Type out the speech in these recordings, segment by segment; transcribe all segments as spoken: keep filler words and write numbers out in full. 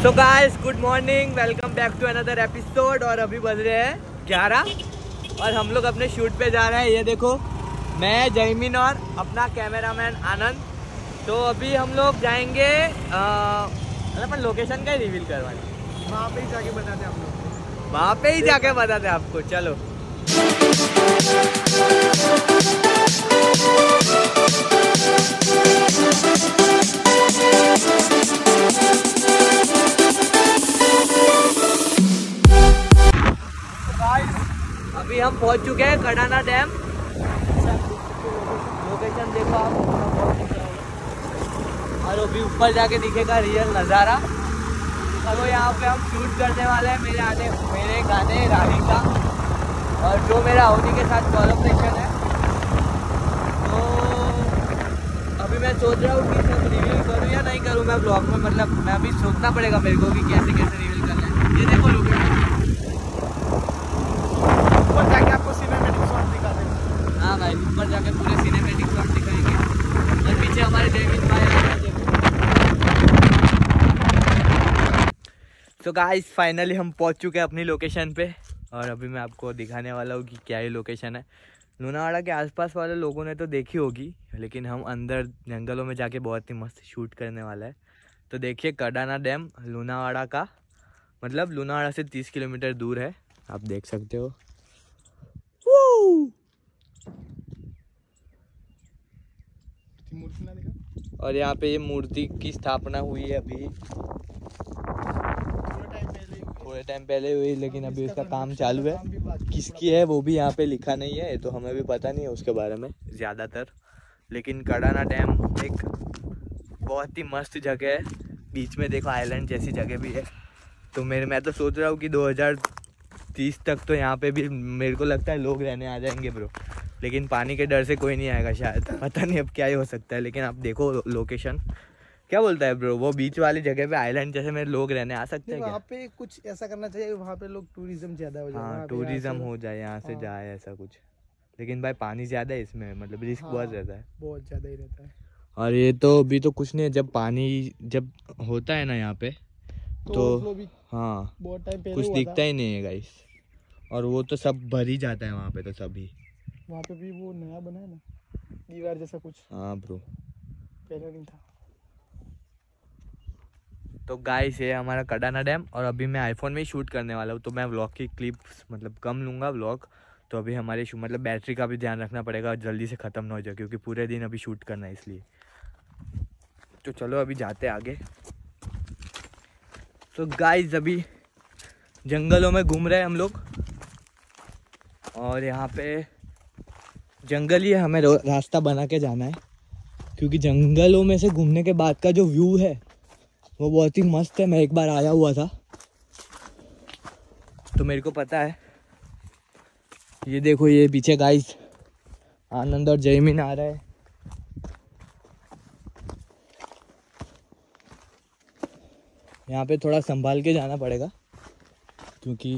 So guys good morning, welcome back to another episode. और अभी बज रहे हैं ग्यारह और हम लोग अपने शूट पे जा रहे हैं। ये देखो मैं जयमीन और अपना कैमरामैन आनंद। तो अभी हम लोग जाएंगे मतलब अपन लोकेशन का ही रिवील करवाने, वहाँ पे ही जाके बताते हैं हम लोग, वहाँ पे ही जाके बताते हैं आपको। चलो अभी हम पहुंच चुके हैं कडाना डैम। लोकेशन देखो आप, और अभी ऊपर जाके दिखेगा रियल नज़ारा। चलो यहाँ पे हम शूट करने वाले हैं मेरे आने मेरे गाने राही का, और जो मेरा अवनी के साथ कोलैबोरेशन है। तो अभी मैं सोच रहा हूँ कि सब रिव्यू करूँ या नहीं करूँ मैं ब्लॉग में। मतलब मैं अभी सोचना पड़ेगा मेरे को कि कैसे कैसे रिव्यू करना है। ये देखो लोकेशन, ऊपर जाके आपको सिनेमैटिक शॉट दिखा देंगे। हाँ भाई, ऊपर जाके पूरे सिनेमैटिक शॉट दिखाएंगे। और पीछे हमारे डेविड भाई। तो गाइस फाइनली हम पहुंच चुके हैं अपनी लोकेशन पे, और अभी मैं आपको दिखाने वाला हूँ कि क्या ही लोकेशन है। लूनावाड़ा के आसपास वाले लोगों ने तो देखी होगी, लेकिन हम अंदर जंगलों में जाके बहुत ही मस्त शूट करने वाला है। तो देखिए कडाना डैम लूनावाड़ा का, मतलब लूनावाड़ा से तीस किलोमीटर दूर है, आप देख सकते हो। मूर्ति ना दिखा। और यहाँ पे ये मूर्ति की स्थापना हुई है अभी थोड़े टाइम पहले हुई, लेकिन अभी उसका काम चालू है। किसकी है वो भी यहाँ पे लिखा नहीं है, तो हमें भी पता नहीं है उसके बारे में ज़्यादातर। लेकिन कडाना डैम एक बहुत ही मस्त जगह है। बीच में देखो आइलैंड जैसी जगह भी है। तो मेरे मैं तो सोच रहा हूँ कि दो हज़ार तीस तक तो यहाँ पे भी मेरे को लगता है लोग रहने आ जाएंगे ब्रो। लेकिन पानी के डर से कोई नहीं आएगा शायद, पता नहीं अब क्या ही हो सकता है। लेकिन आप देखो लोकेशन, क्या बोलता है ब्रो, वो बीच वाली जगह पे आइलैंड जैसे में लोग रहने आ सकते हैं क्या? वहाँ पे कुछ ऐसा करना चाहिए, वहाँ पे लोग टूरिज्म ज्यादा हो जाए। हाँ टूरिज्म हो जाए, यहाँ से हाँ। जाए ऐसा कुछ। लेकिन भाई पानी ज़्यादा है इसमें, मतलब रिस्क हाँ, बहुत ज़्यादा है। बहुत ज़्यादा ही रहता है। और ये तो अभी तो कुछ नहीं है, जब पानी जब होता है ना यहाँ पे तो, तो भी हाँ बहुत टाइम पहले कुछ हुआ दिखता था। ही नहीं है गाइस। और वो तो सब भर ही जाता है वहाँ पे तो सभी। वहाँ पे भी वो नया बना है ना, दीवार जैसा कुछ, हाँ ब्रो, पहले नहीं था। तो गाइस ये हमारा कडाना डैम। और अभी मैं आईफोन में ही शूट करने वाला हूँ, तो मैं व्लॉग की क्लिप्स मतलब कम लूँगा व्लॉग। तो अभी हमारे मतलब बैटरी का भी ध्यान रखना पड़ेगा, जल्दी से ख़त्म ना हो जाए, क्योंकि पूरे दिन अभी शूट करना है इसलिए। तो चलो अभी जाते हैं आगे। तो गाइस अभी जंगलों में घूम रहे हैं हम लोग, और यहाँ पे जंगल ही है, हमें रास्ता बना के जाना है। क्योंकि जंगलों में से घूमने के बाद का जो व्यू है वो बहुत ही मस्त है। मैं एक बार आया हुआ था तो मेरे को पता है। ये देखो ये पीछे गाइस आनंद और जयमीन आ रहा है। यहाँ पे थोड़ा संभाल के जाना पड़ेगा, क्योंकि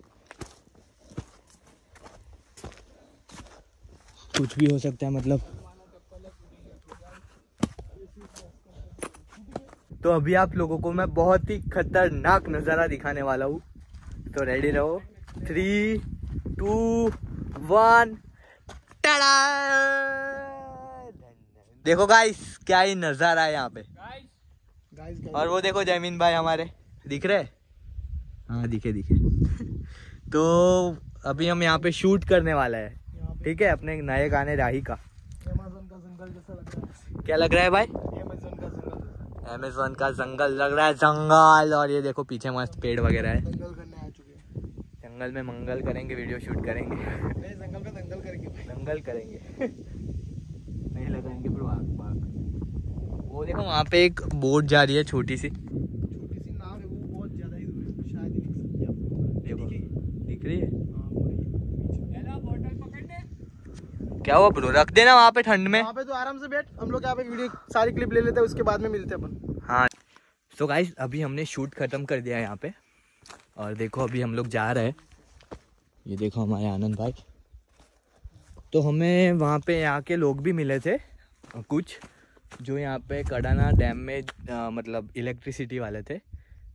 कुछ भी हो सकता है मतलब। तो अभी आप लोगों को मैं बहुत ही खतरनाक नज़ारा दिखाने वाला हूँ, तो रेडी रहो। Three two one tada! देखो गाइस क्या ही नज़ारा है यहाँ पे। गाइस गाइस और वो देखो जयमीन भाई हमारे दिख रहे, हाँ दिखे दिखे। तो अभी हम यहाँ पे शूट करने वाला है, ठीक है, अपने नए गाने राही का। अमेज़न का जंगल जैसा लग रहा है। क्या लग रहा है भाई? अमेज़न का जंगल, अमेज़न का जंगल लग रहा है, जंगल। और ये देखो पीछे मस्त पेड़ वगैरह है। दंगल करने आ चुके हैं। जंगल में मंगल करेंगे, वीडियो शूट करेंगे। नहीं, जंगल में दंगल करेंगे। दंगल करेंगे। नहीं लगाएंगे ब्रो आग बाग। वो देखो वहाँ पे एक बोट जा रही है, छोटी सी छोटी सी नाव है, वो बहुत ज्यादा ही दूर है, शायद ही दिख सकती है आपको। देखो दिख रही है। हाँ, वो रही है। बोतल पकड़ने। क्या हुआ ब्रो, रख देना वहाँ पे ठंड में। वहाँ पे तो आराम से बैठ, हम लोग यहाँ पे वीडियो सारी क्लिप ले लेते हैं, उसके बाद में मिलते हैं अपन। हाँ सो गाइस अभी हमने शूट खत्म कर दिया है यहाँ पे, और देखो अभी हम लोग जा रहे हैं। ये देखो हमारे आनंद भाई। तो हमें वहाँ पे यहाँ के लोग भी मिले थे कुछ, जो यहाँ पे कडाना डैम में आ, मतलब इलेक्ट्रिसिटी वाले थे। तो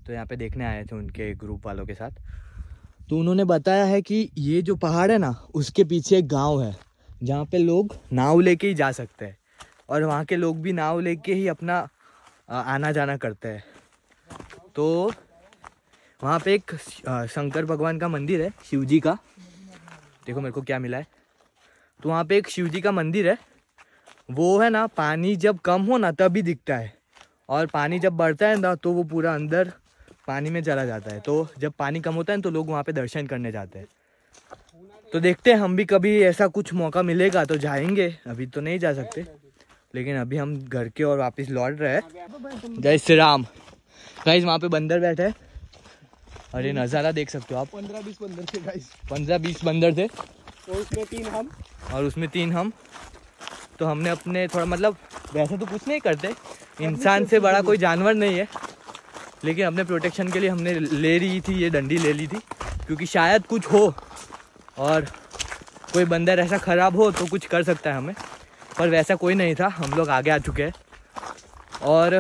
तो यहाँ पे देखने आए थे उनके ग्रुप वालों के साथ। तो उन्होंने बताया है कि ये जो पहाड़ है ना, उसके पीछे एक गांव है जहाँ पे लोग नाव लेके ही जा सकते हैं, और वहाँ के लोग भी नाव लेके ही अपना आना जाना करते हैं। तो वहाँ पे एक शंकर भगवान का मंदिर है, शिव जी का। देखो मेरे को क्या मिला है। तो वहाँ पे एक शिव जी का मंदिर है, वो है ना पानी जब कम हो ना तभी दिखता है, और पानी जब बढ़ता है ना तो वो पूरा अंदर पानी में चला जाता है। तो जब पानी कम होता है तो लोग वहाँ पे दर्शन करने जाते हैं। तो देखते हैं हम भी कभी ऐसा कुछ मौका मिलेगा तो जाएंगे, अभी तो नहीं जा सकते, लेकिन अभी हम घर के और वापस लौट रहे हैं। जय श्री राम। गाइस वहाँ पे बंदर बैठे हैं और ये नज़ारा देख सकते हो आप। पंद्रह बीस बंदर थे गाइस, पंद्रह बीस बंदर थे और उसमें तीन हम और उसमें तीन हम तो हमने अपने थोड़ा मतलब वैसे तो कुछ नहीं करते, इंसान से बड़ा कोई जानवर नहीं है, लेकिन अपने प्रोटेक्शन के लिए हमने ले रही थी ये डंडी ले ली थी, क्योंकि शायद कुछ हो और कोई बंदर ऐसा ख़राब हो तो कुछ कर सकता है हमें, पर वैसा कोई नहीं था। हम लोग आगे आ चुके हैं और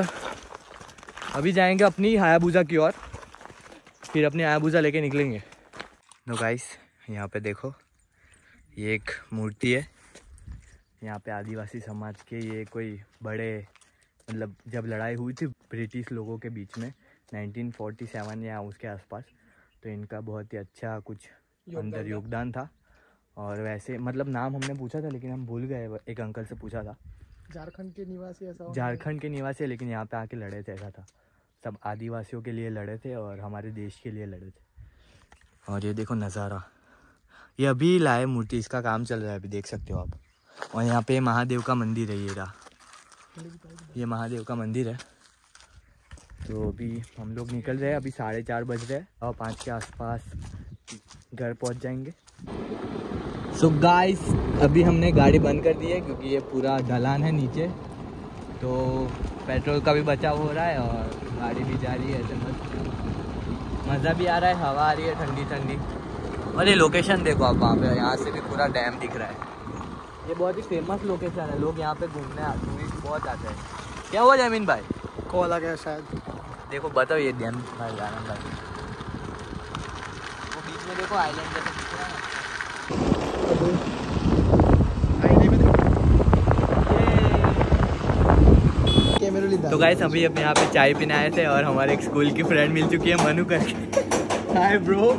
अभी जाएंगे अपनी हायाबुसा की ओर, फिर अपनी हायाबुसा लेके निकलेंगे। तो गाइस यहाँ पे देखो, ये एक मूर्ति है। यहाँ पे आदिवासी समाज के ये कोई बड़े मतलब जब लड़ाई हुई थी ब्रिटिश लोगों के बीच में नाइनटीन फोर्टी सेवन या उसके आसपास, तो इनका बहुत ही अच्छा कुछ अंदर योगदान था। और वैसे मतलब नाम हमने पूछा था लेकिन हम भूल गए, एक अंकल से पूछा था। झारखंड के निवासी ऐसा झारखंड के निवासी, लेकिन यहाँ पे आके लड़े थे, ऐसा था। सब आदिवासियों के लिए लड़े थे और हमारे देश के लिए लड़े थे। और ये देखो नज़ारा, ये अभी लाए मूर्ति, इसका काम चल रहा है अभी, देख सकते हो आप। और यहाँ पे महादेव का मंदिर है, ये रहा, ये महादेव का मंदिर है। तो अभी हम लोग निकल रहे हैं, अभी साढ़े चार बज रहे हैं और पाँच के आसपास घर पहुँच जाएंगे। सो so गाइस अभी हमने गाड़ी बंद कर दी है क्योंकि ये पूरा ढलान है नीचे, तो पेट्रोल का भी बचाव हो रहा है और गाड़ी भी जा रही है ऐसे मस्त, मज़ा भी आ रहा है, हवा आ रही है ठंडी ठंडी। और ये लोकेशन देखो आप, वहाँ पे यहाँ से भी पूरा डैम दिख रहा है। ये बहुत ही फेमस लोकेशन है, लोग यहाँ पे घूमने टूरिस्ट बहुत आते हैं। क्या हुआ जमीन भाई? कॉल आ गया शायद। देखो बताओ, ये डैम भाई जाना भाई, वो बीच में देखो आइलैंड जैसा दिख रहा है। तो गाइस अभी अब यहाँ पे चाय पीने आए थे और हमारे एक स्कूल की फ्रेंड मिल चुकी है मनु करके। Hi bro.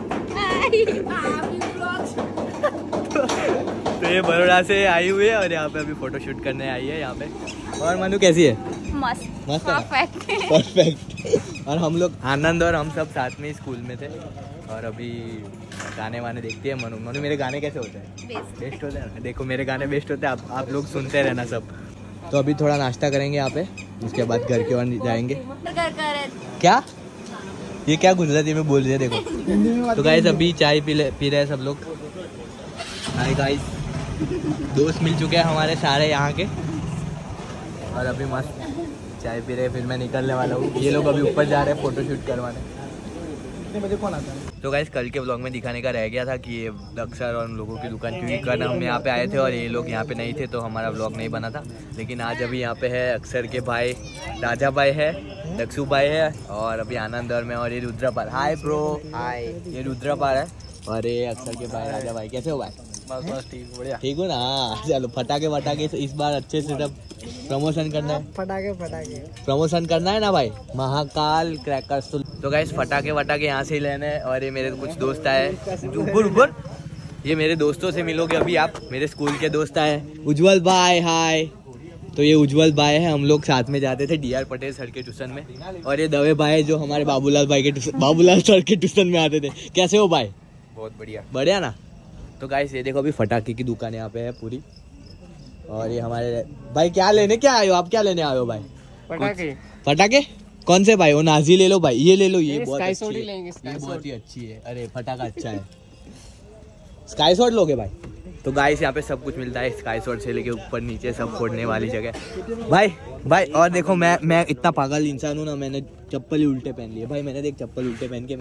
तो ये बड़ौदा से आई हुई है और यहाँ पे अभी फोटो शूट करने आई है यहाँ पे। और मनु कैसी है? मस्त मस्त परफेक्ट परफेक्ट। और हम लोग आनंद और हम सब साथ में ही स्कूल में थे और अभी गाने वाने देखती है मनु। मनु मेरे गाने कैसे होते हैं? बेस्ट बेस्ट होते हैं। देखो मेरे गाने बेस्ट होते हैं, आप आप लोग सुनते रहना सब। तो अभी थोड़ा नाश्ता करेंगे यहाँ पे, उसके बाद घर की ओर जाएंगे। क्या ये क्या गुजराती में बोल रही है देखो। तो गाइस अभी चाय पी पी रहे हैं सब लोग। हाय गाइस, दोस्त मिल चुके हैं हमारे सारे यहाँ के और अभी मस्त चाय पी रहे हैं। फिर मैं निकलने वाला हूँ, ये लोग अभी ऊपर जा रहे हैं फोटो शूट करवाने। बजे कौन आता है? तो गाइस कल के व्लॉग में दिखाने का रह गया था कि ये दक्षर और उन लोगों की दुकान, क्योंकि कल हम यहाँ पे आए थे और ये लोग यहाँ पे नहीं थे तो हमारा व्लॉग नहीं बना था। लेकिन आज अभी यहाँ पे है अक्षर के भाई राजा भाई है, दक्षु भाई है और अभी आनंद और मैं और ये रुद्रपाल। Hi bro. हाय, ये रुद्रपाल है और ये अक्षर के भाई राजा भाई। कैसे हो भाई? बस बस ठीक, बढ़िया। ठीक हो ना? चलो फटाके वटाके इस बार अच्छे से सब प्रमोशन करना है। फटाके फटाके प्रमोशन करना है ना भाई, महाकाल क्रैकर्स। तो गाइस फटाके वटाके यहाँ से ही लेने हैं। और ये मेरे कुछ दोस्त आए, ऊपर ऊपर ये मेरे दोस्तों से मिलोगे अभी आप, मेरे स्कूल के दोस्त आए। उज्जवल भाई हाय। तो ये उज्जवल भाई है, हम लोग साथ में जाते थे डी आर पटेल सर के ट्यूशन में। और ये दवे भाई जो हमारे बाबूलाल भाई के बाबूलाल सर के ट्यूशन में आते थे। कैसे हो भाई? बहुत बढ़िया बढ़िया ना। तो गाइस ये देखो अभी फटाके की दुकान यहाँ पे है पूरी। और ये हमारे भाई क्या लेने क्या आए हो आप? क्या लेने आए हो भाई? पटाखे। पटाखे कौन से भाई? वो नाजी ले लो भाई, ये ले लो, ये बहुत अच्छी है, लेंगे, ये बहुत ही अच्छी है। अरे फटाका अच्छा है। स्काई शॉट लोगे भाई? तो गाइस यहाँ पे सब कुछ मिलता है, स्काई शॉट से लेके ऊपर नीचे सब फोड़ने वाली जगह भाई। भाई और देखो मैं मैं इतना पागल इंसान हूँ ना, मैंने चप्पल ही उल्टे पहन लिए भाई। मैंने देख चप्पल उल्टे पहन के मैं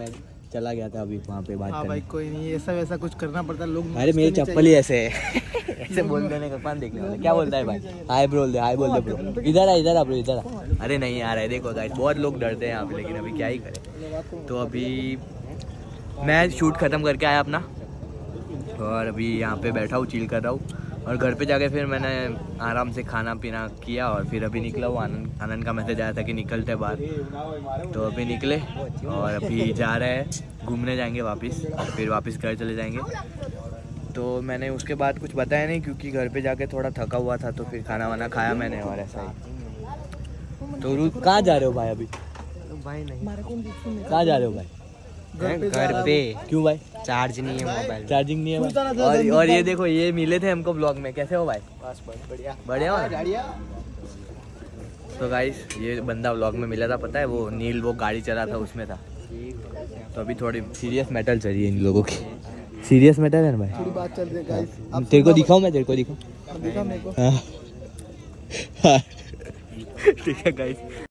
चला गया था अभी वहाँ पे बात हाँ करने। भाई कोई नहीं, ऐसा वैसा कुछ करना पड़ता है लोग। अरे मेरी चप्पल ही ऐसे है ऐसे बोल देने का कौन देखने वाला, क्या बोलता है भाई? हाय बोल दे, हाय बोल दे ब्रो। इधर आ इधर आ ब्रो, इधर आ। अरे नहीं यार, है देखो गाइस, बहुत लोग डरते हैं यहाँ पे, लेकिन अभी क्या ही करें। तो अभी मैं शूट खत्म करके आया अपना, और अभी यहाँ पे बैठा हूँ, चिल कर रहा हूँ। और घर पे जाके फिर मैंने आराम से खाना पीना किया, और फिर अभी निकला हूँ। आनंद आनंद का मैसेज आया था कि निकलते बाहर, तो अभी निकले और अभी जा रहे हैं, घूमने जाएंगे वापस, फिर वापस घर चले जाएंगे। तो मैंने उसके बाद कुछ बताया नहीं, क्योंकि घर पे जाके थोड़ा थका हुआ था, तो फिर खाना वाना खाया मैंने, और ऐसा ही। तो रू कहाँ जा रहे हो भाई अभी? भाई नहीं, कहाँ जा रहे हो भाई? घर पे। क्यों भाई? चार्ज नहीं है मोबाइल, चार्जिंग नहीं है भाई। और, और ये देखो, ये मिले थे हमको ब्लॉग में। कैसे हो भाई? बस बढ़िया बढ़िया हो? तो गाइस, ये बंदा व्लॉग में मिला था, पता है वो नील, वो गाड़ी चला था उसमें था। तो अभी थोड़ी सीरियस मैटर चल रही है इन लोगों की, सीरियस मैटर है ना भाई। थोड़ी बात चल रही है गाइस। तेरे को दिखाऊं मैं? तेरे को दिखाऊं? दिखा मेरे को। हाँ ठीक है गाइस।